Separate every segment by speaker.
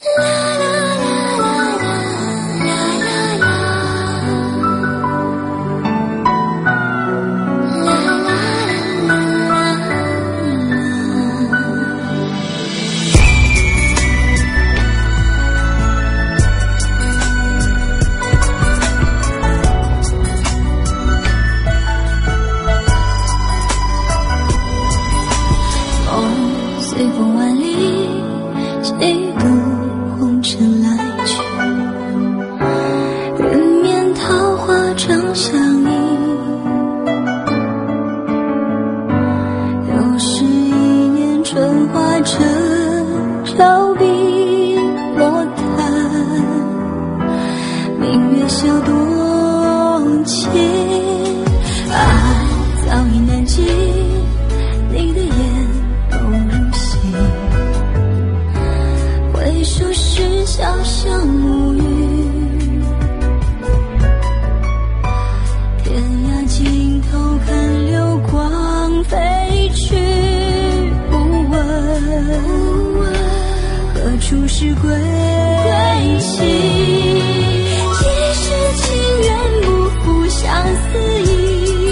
Speaker 1: 随风万里，几度红尘来去，人面桃花长相依。又是一年春花正照碧落滩，明月笑多情，爱早已难尽，你的眼回首时交相无语，天涯尽头看流光飞去，不问何处是归期，几世情缘不负相思意。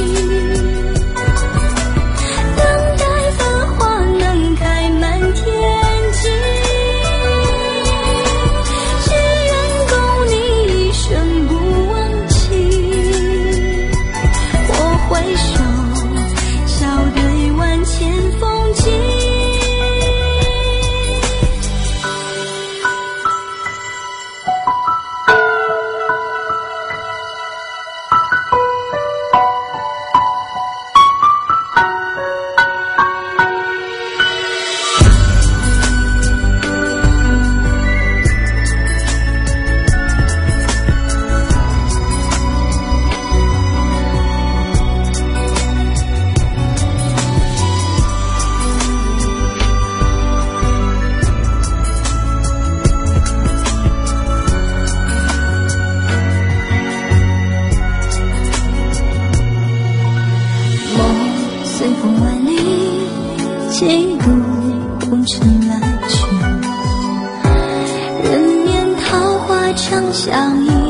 Speaker 1: 随风万里，几度红尘来去，人面桃花长相依。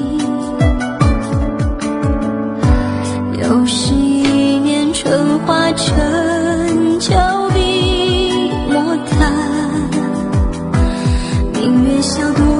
Speaker 1: 又是一年春花成秋碧墨潭，明月笑多